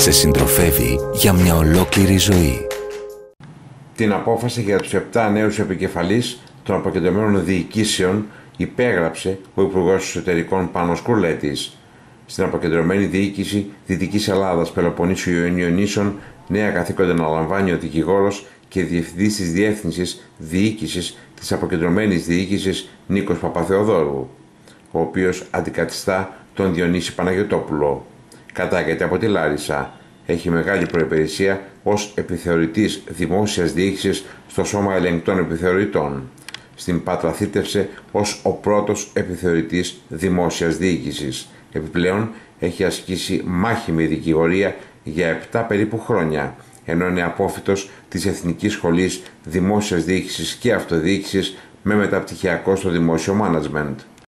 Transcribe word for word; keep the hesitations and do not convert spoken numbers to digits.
σε συντροφεύει για μια ολόκληρη ζωή. Την απόφαση για τους επτά νέους επικεφαλείς των αποκεντρωμένων διοικήσεων υπέγραψε ο Υπουργός Εσωτερικών Πάνος Κουρλέτης. Στην αποκεντρωμένη διοίκηση Δυτικής Ελλάδας, Πελοποννήσου Ιωνίων Νήσων, νέα καθήκοντα αναλαμβάνει ο δικηγόρος και διευθυντής της Διεύθυνσης Διοίκησης της Αποκεντρωμένης Διοίκησης Νίκος Παπαθεοδόρου, ο οποίος αντικαθιστά τον Διονύση Παναγιωτόπουλο. Κατάγεται από τη Λάρισα. Έχει μεγάλη προϋπηρεσία ως επιθεωρητής δημόσιας διοίκησης στο Σώμα Ελεγκτών Επιθεωρητών. Στην Πάτρα θήτευσε ως ο πρώτος επιθεωρητής δημόσιας διοίκησης. Επιπλέον έχει ασκήσει μάχημη δικηγορία για επτά περίπου χρόνια, ενώ είναι απόφοιτος της Εθνικής Σχολής Δημόσιας Διοίκησης και Αυτοδιοίκησης με μεταπτυχιακό στο Δημόσιο Μάνατζμεντ.